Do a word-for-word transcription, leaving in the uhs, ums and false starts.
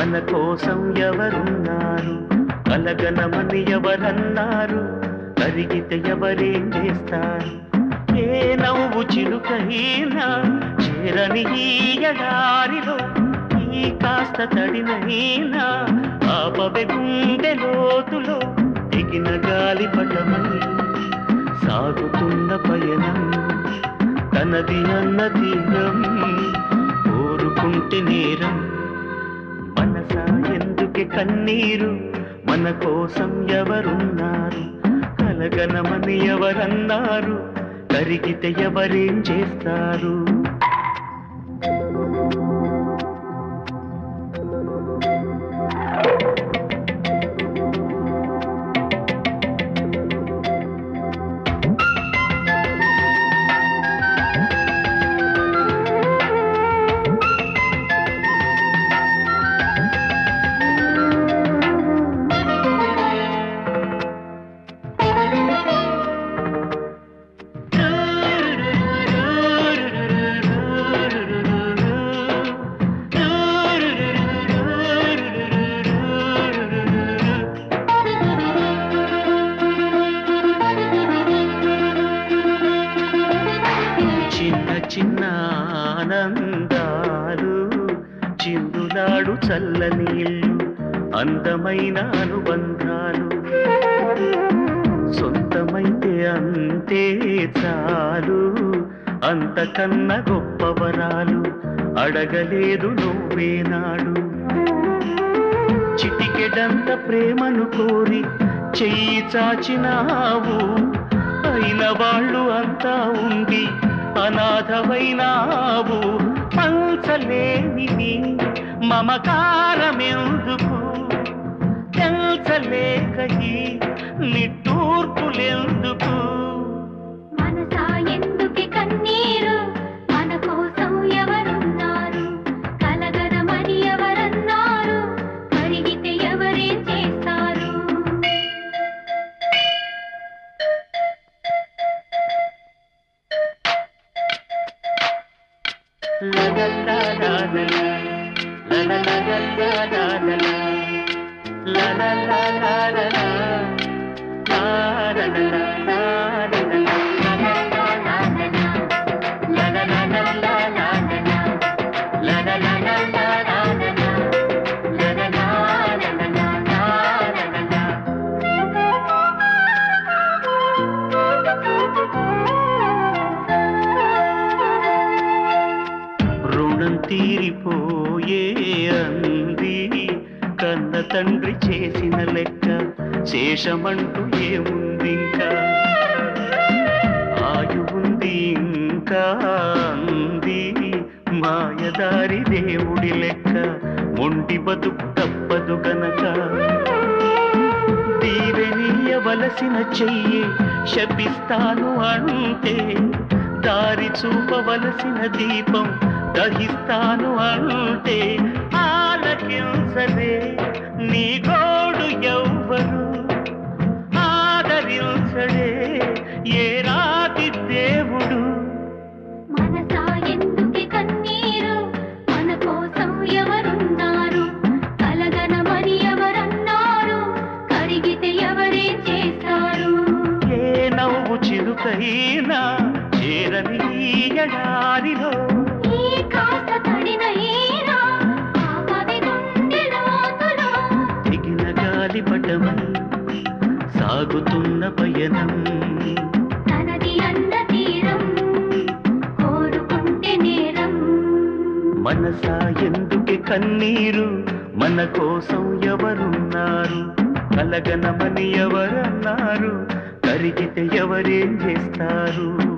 మన కోసం ఎవరున్నారు, కలగనమని ఎవరన్నారు, కరిగితే ఎవరేం చేస్తారు. ఏ నవ్వు చిలుకైనా చేరని ఈ ఎడారిలో, ఈ కాస్త తడినైనా ఆపవే గుండె లోతులో, ఎగిన గాలి పటమై సాగుతున్న పయనం, తనది అన్న తీరం కోరుకుంటే నేరం. మనసా ఎందుకే కన్నీరు, మన కోసం ఎవరున్నారు, కలగనమని ఎవరన్నారు, కరిగితే ఎవరేం చేస్తారు. చిన్న ఆనందాలు చిందులాడు చల్లని ఇల్లు, అందమైన అనుబంధాలు సొంతమైతే అంతే చాలు, అంతకన్నా గొప్పవరాలు అడగలేదు నువ్వేనాడు. చిటికెడంత ప్రేమను కోరి చెయ్యి చాచినావు, అయిన వాళ్ళు అంతా ఉండి అనాథమైనావు. పంచలేనిది మమకారమెందుకు, తెల్చలేక ఈ నిట్టూర్పులెందుకు. మనసా ఎందుకే కన్నీరు, మన కోసం ఎవరున్నారు, కలగనమని ఎవరన్నారు, కరిగితే ఎవరేం చేస్తారు. La la la la la la la la la la la la la la la la la la తీరిపోయే అంది కన్న తండ్రి చేసిన లెక్క, శేషమంటూ ఏముందింకా, ఆయువుంది ఇంకా అంది మాయదారి దేవుడి లెక్క, మొండి బతుకు తప్పదు గనక. దీవెనీయవలసిన చెయ్యి శపిస్తాను అంటే, దారి చూపవలసిన దీపం దహిస్తాను అంటే, ఆలకించలే నీ గోడు ఎవ్వరు, ఆదరించడే ఏ రాతి దేవుడు. మనసా ఎందుకే కన్నీరు, మన కోసం ఎవరున్నారు, కలగనమని ఎవరన్నారు, కరిగితే ఎవరేం చేస్తారు. ఏ నవ్వు చిలుకైనా చేరని ఎడారిలో, ఈ కాస్త తడినైనా ఆపవే గుండె లోతులో, ఎగిన గాలి పటమై సాగుతున్న పయనం, తనది అన్న తీరం కోరుకుంటే నేరం. మనసా ఎందుకే కన్నీరు, మన కోసం ఎవరున్నారు, కలగనమని ఎవరన్నారు, కరిగితే ఎవరేం చేస్తారు.